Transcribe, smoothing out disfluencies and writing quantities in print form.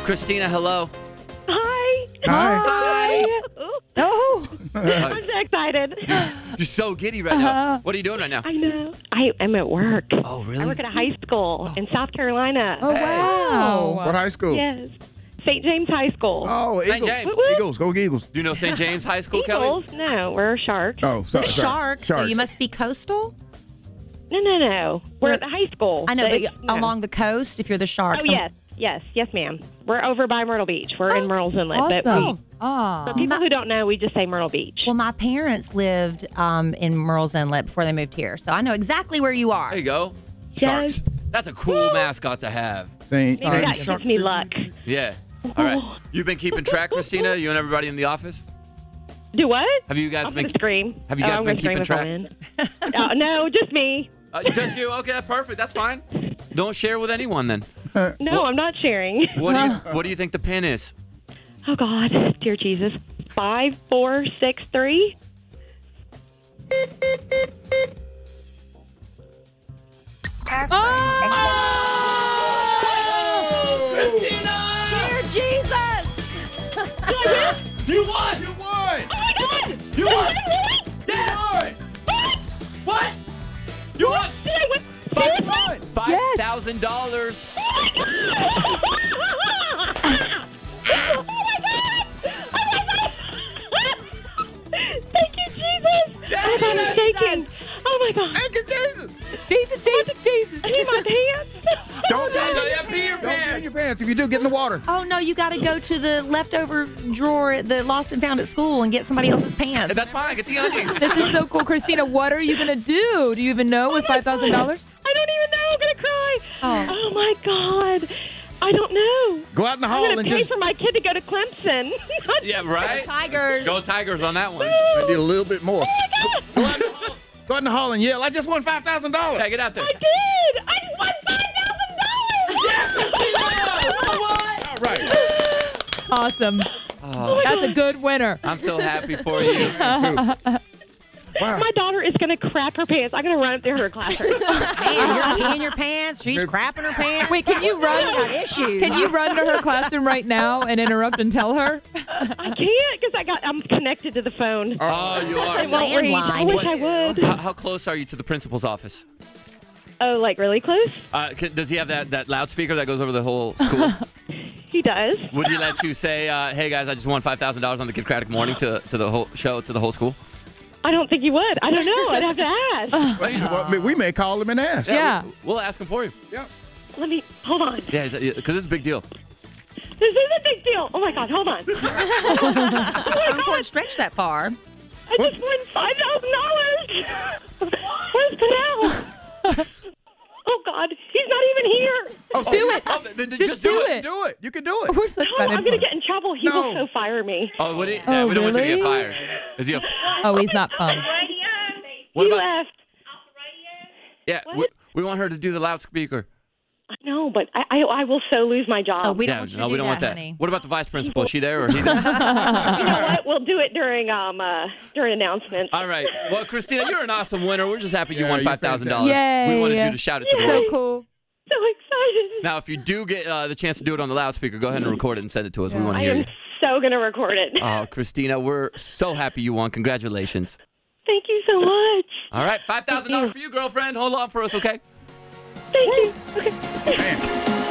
Christina, hello. Hi. Hi. Oh, Uh, I'm so excited. You're so giddy right now. What are you doing right now? I know. I am at work. Oh, really? I work at a high school in South Carolina. Oh, wow. What high school? Yes. St. James High School. Oh, St. Eagles. James. Eagles. Go Eagles. Do you know St. James High School, Kelly? Eagles? No, we're Sharks. Oh, sorry. Sharks, so Sharks. you must be coastal? No. We're at the high school. I know, but No. along the coast, if you're the Sharks. Oh, yes, ma'am. We're over by Myrtle Beach. We're in Myrtle's Inlet. But Awesome. for people who don't know, we just say Myrtle Beach. Well, my parents lived in Murrells Inlet before they moved here, so I know exactly where you are. There you go. Yes. Sharks. That's a cool mascot to have. St. Maybe that James gives me luck. Yeah. All right. You've been keeping track, Christina? You and everybody in the office? Do what? Have you guys I'm been going to scream. Have you guys I'm been gonna keeping scream if I'm in. No, just me. Just you? Okay, that's perfect. That's fine. Don't share with anyone then. No, I'm not sharing. What do you think the pin is? Oh, God. Dear Jesus. 5463. Dear Jesus! You won! You won! Oh, my God. You won! Yeah! What? You won! Did I win? You won! $5,000. Thank you, Jesus. My God, I'm shaking. Oh, my God. Thank you, Jesus! Jesus. I need my pants. Don't Pee your Don't get in your pants. If you do, get in the water. Oh, no, you got to go to the leftover drawer at the Lost and Found at school and get somebody else's pants. That's fine. Get the undies. This is so cool. Christina, what are you going to do? Do you even know with $5,000? I don't even know. I'm going to cry. Oh. My God. I don't know. Go out in the I'm hall going and to pay just for my kid to go to Clemson. Yeah, right? Tigers. Go Tigers on that one. I did a little bit more. Oh, Go out in the hall. Go out in the hall and yell, I just won $5,000. Yeah, get out there. I did. I just won $5,000. All right. Awesome. Oh, That's a good winner. I'm so happy for you. Wow. My daughter is going to crap her pants. I'm going to run up to her classroon. Man, you're peeing your pants. She's crapping her pants. Wait, can you I got run? issues. Can you run to her classroom right now and interrupt and tell her? I can't because I'm connected to the phone. Oh, you It are. won't read. I Landline. wish I would. How close are you to the principal's office? Oh, like really close? Does he have that loudspeaker that goes over the whole school? He does. Would you let you say, hey, guys, I just won $5,000 on the Kiddocratic Morning to the whole show, to the whole school? I don't think he would. I don't know. I'd have to ask. Well, we may call him and ask. Yeah. We'll ask him for you. Yeah. Let me, hold on. Yeah, because it's a big deal. This is a big deal. Oh, my God. Hold on. I couldn't stretch that far. I just won $5,000. Where's Canal? Oh, God. He's not even here. Do it. Oh, then Just do it. Do it. You can do it. We're such No, bad I'm going to influence. get in trouble. He will so fire me. Oh, what? Yeah, Oh, we don't want you to get really? fired. Is he? Oh, he's not fun. What He about? left. Yeah, What? we want her to do the loudspeaker. I know, but I will so lose my job. Oh, we don't Yeah, want you no, to we do don't want that. honey. What about the vice principal? Is she there or he? You know what? We'll do it during announcements. All right. Well, Christina, you're an awesome winner. We're just happy you Yeah, won you're $5,000. Yay. We wanted you to shout it to the So world. cool. So excited. Now, if you do get the chance to do it on the loudspeaker, go ahead and record it and send it to us. We Yeah. want to I hear am you. so going to record it. Oh, Christina, we're so happy you won. Congratulations. Thank you so much. All right, $5,000 for you, girlfriend. Hold on for us, okay? Thank you. Okay. Man.